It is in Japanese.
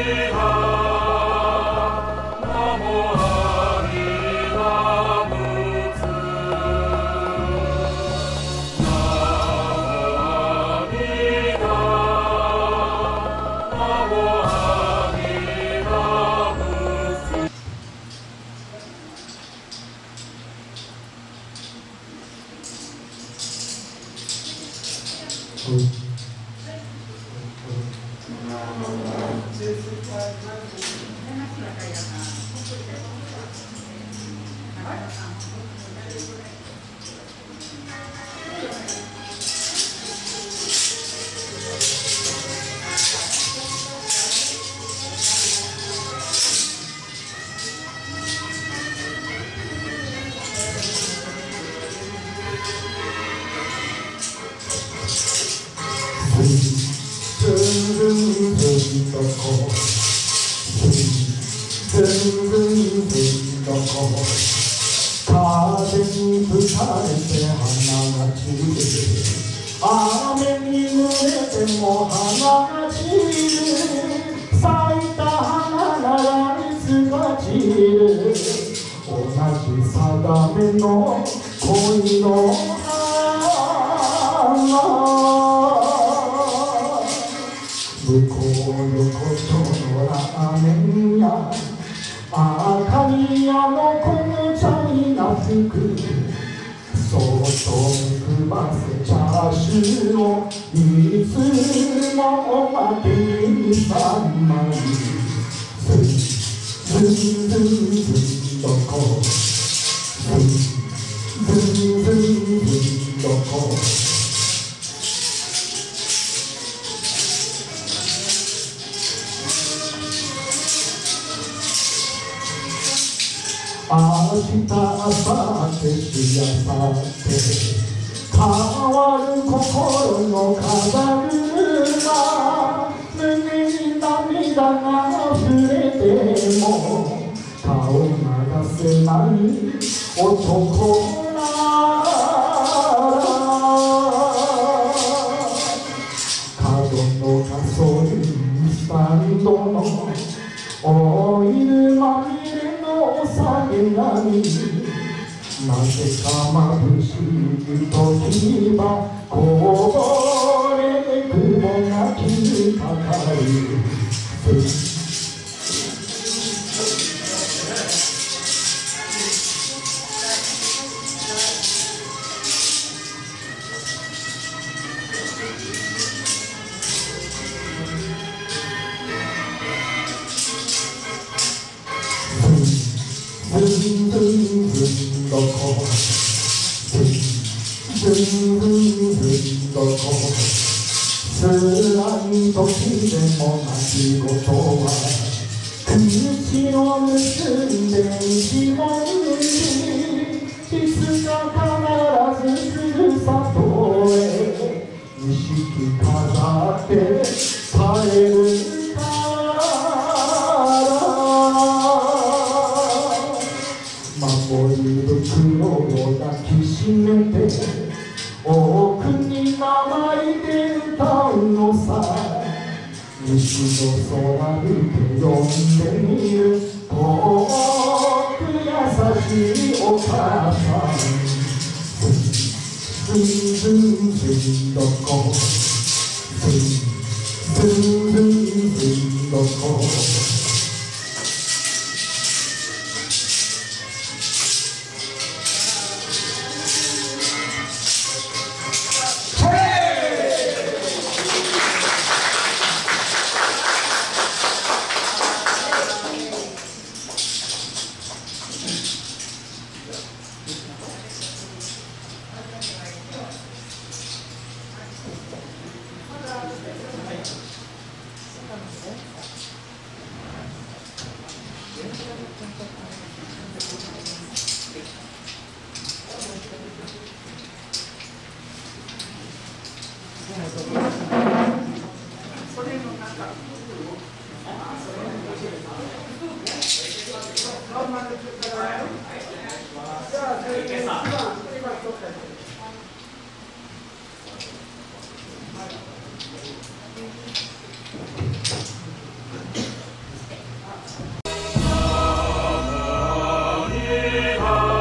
風に吹かれて花が散る、雨に濡れても花が散る、咲いた花ならいつか散る、同じ定めの恋の花、向こう横丁のラーメン屋、明かり屋の紅茶に懐く、そっと目くばせチャーシューをいつも負けに3枚、ずんずんずんずんどこ、ずんずんずんずんどこ、明日、明後日、しあさって変わる心の風車、胸に涙が溢れても顔が出せない男なら、角のガソリンスタンドのオイルまみれのお酒がに、なぜか眩しい時はこぼれて雲が気にかかる、ずんずんずんどこ、ずんずんずんどこ、辛い時でも泣き言は口を結んで一文字、いつか必ずふるさとへ錦飾って帰る守り袋を抱きしめて奥に甘いで歌うのさ、西の空見て呼んでみる遠く優しいお母さん、ずんずんずんどこ、ずんずんずんずんどこ、 시간